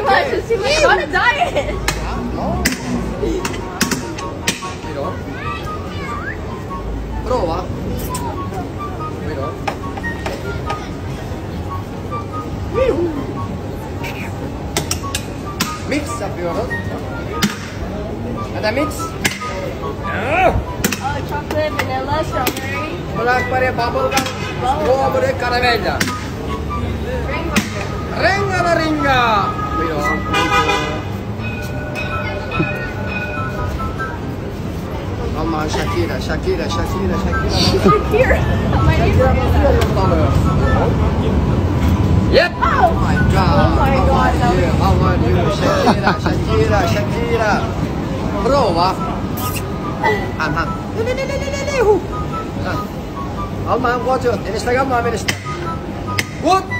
much. It's too much. I'm on a diet. Vero? Prova. Vero? Mix yapıyoruz. Hadi mix. Oh, chocolate, vanilla, strawberry. Blackberry, bubblegum, strawberry, caramella. Ringa la ringa. Vero? Mamma Shakira. Shakira. My name is Yep. Oh my God. Oh my God. How are you? Shakira. Prova. Alma, watch it. Instagram, Good.